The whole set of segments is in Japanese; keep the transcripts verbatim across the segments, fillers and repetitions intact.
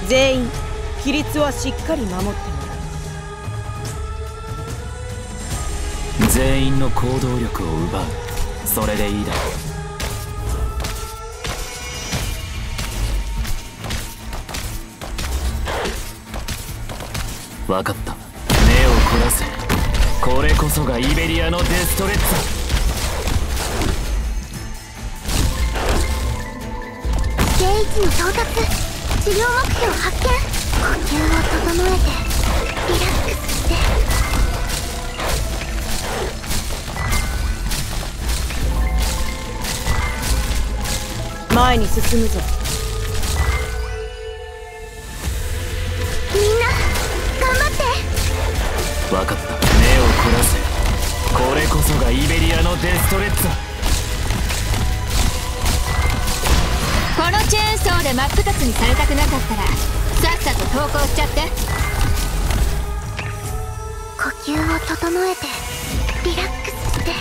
全員規律はしっかり守ってもらう。 全員の行動力を奪う。それでいいだろう。分かった。目を凝らせ。これこそがイベリアのデストレッツァ。 ゲイチに到達。治療目標発見。呼吸を整えてリラックスして。 前に進むぞ。 みんな頑張って。 分かった。目を凝らせ。これこそがイベリアのデストレッツァ。 このチェーンソーで真っ二つにされたくなかったらさっさと投降しちゃって。 呼吸を整えてリラックスして。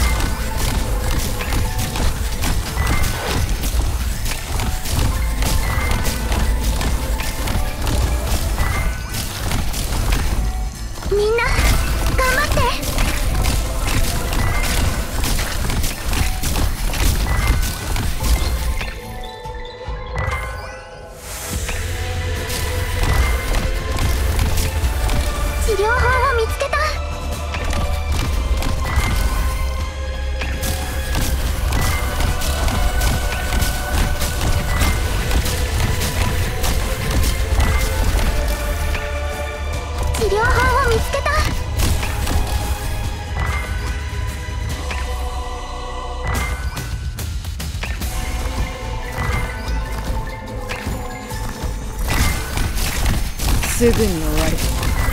みんな頑張って。治療法を見つけた。治療法を見つけた。 すぐに終わる。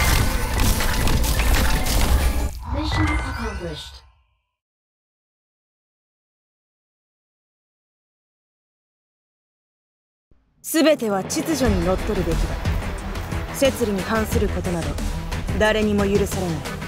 すべては秩序にのっとるべきだ。摂理に反することなど誰にも許されない。